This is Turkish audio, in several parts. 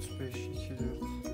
35, 2, 4.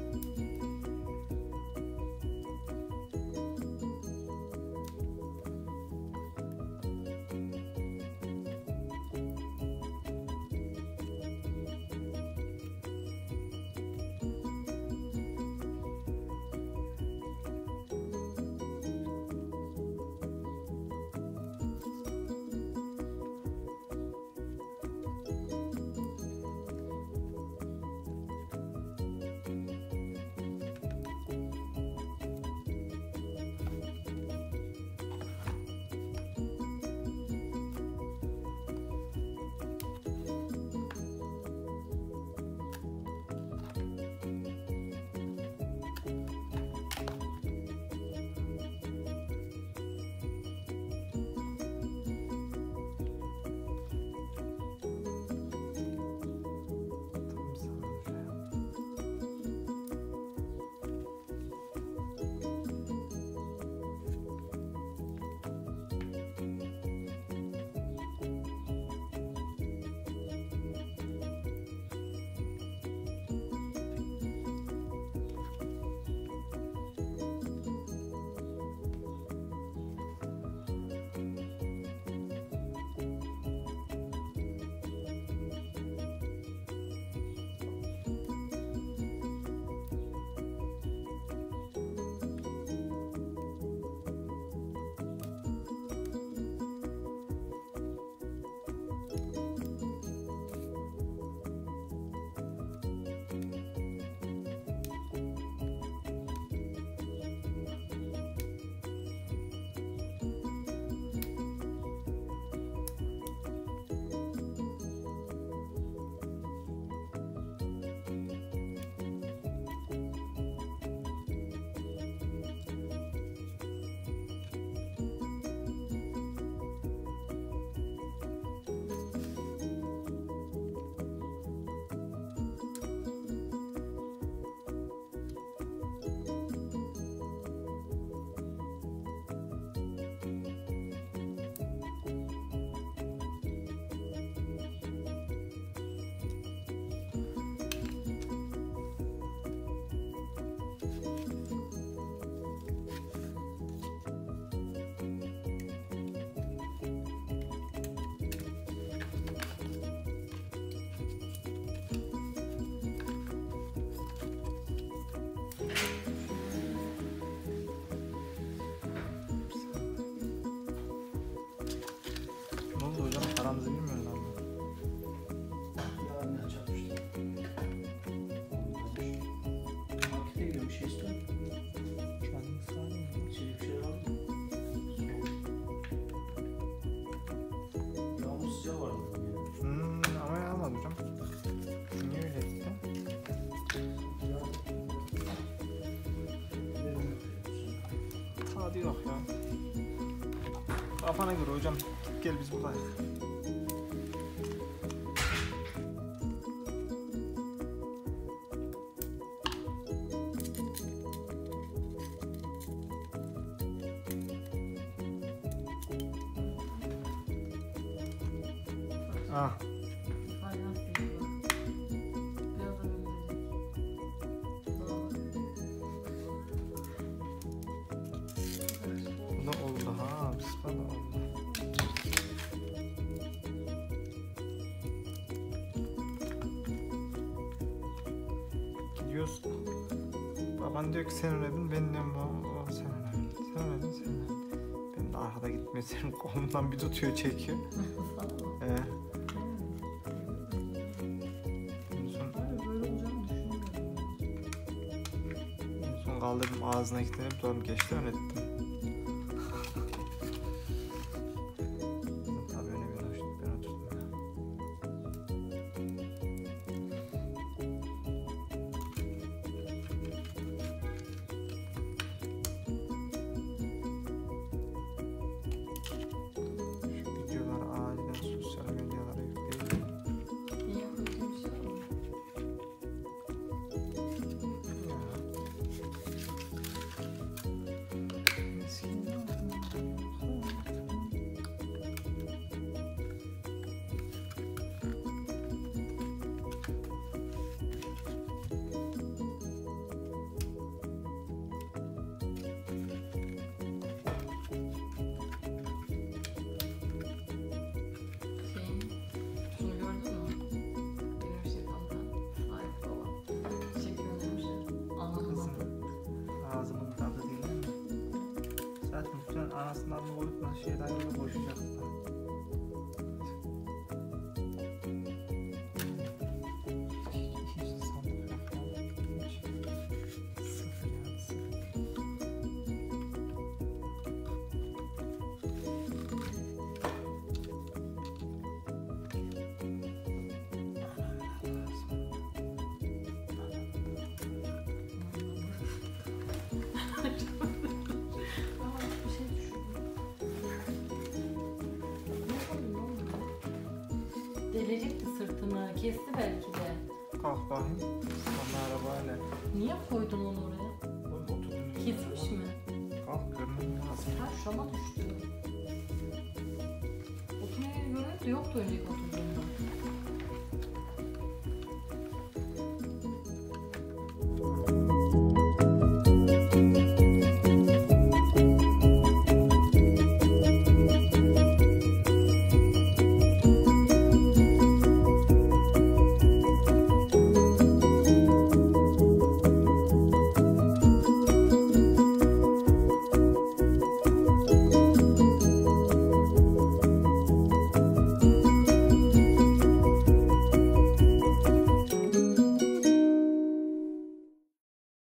Paramızı bilmiyoruz abi. Ya ne çarpmıştı? Markete gidiyor, bir şey istiyor musun? Kendini sağlayayım. İçecek bir şey var mı? Yağmur sıcağı vardı bugün ya. Ama yağmadı hocam. Niye öyle etti? Tadı yok ya. Kafana göre hocam. Gel biz buradayız. Ah. Bu da oldu ha. Bismillah oldu. Gidiyoruz. Baban diyor ki sen öğrendin. Ben diyorum o sen öğrendin. Sen öğrendin, sen öğrendin. Ben de arkada gitmiyor. Senin kolundan bir tutuyor, çekiyor. Kaldırdım, ağzına kilitlenip doğru geçti, öğrettim. Tabii öyle bir hoşnut, ben oturdum ya. Şu videoları acilen sosyal medyalara yükleyelim. Aslında bu boyutla şeyden gibi koşacaktı. Hiç sandık yok. Hiç. Sıfır yani, sıfır. Aa, bir şey düşürdüm. Ne yapalım oğlum? Delecekti sırtını. Kesti belki de. Kalk bakayım. Sana arabayla. Niye koydun onu oraya? Oturdun. Kesmiş mi? Kalk görünüm lazım. Ha şuna düştü. Oturmaya göre de yoktu önceki oturduğunda.